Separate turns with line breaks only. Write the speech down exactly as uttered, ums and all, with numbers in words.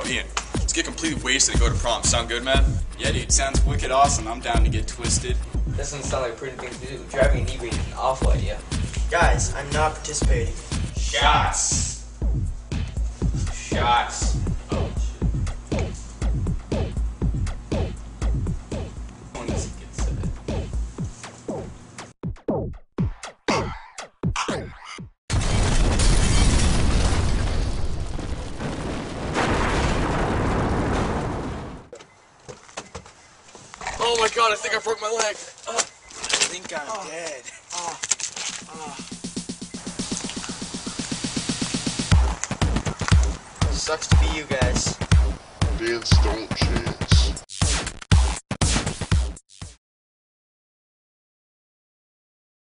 Ian, let's get completely wasted and go to prom. Sound good, man?
Yeah, dude, sounds wicked awesome. I'm down to get twisted.
Doesn't sound like a pretty thing to do. Driving inebriated is an awful idea.
Guys, I'm not participating.
Shots. Shots. Oh.
Oh my god, I think I broke my leg.
I think I'm oh. dead. Oh.
Oh. Sucks to be you guys.
Dance don't chance.